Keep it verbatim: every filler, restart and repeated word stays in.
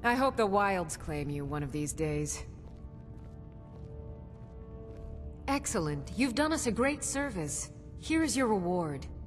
I hope the Wilds claim you one of these days. Excellent. You've done us a great service. Here is your reward.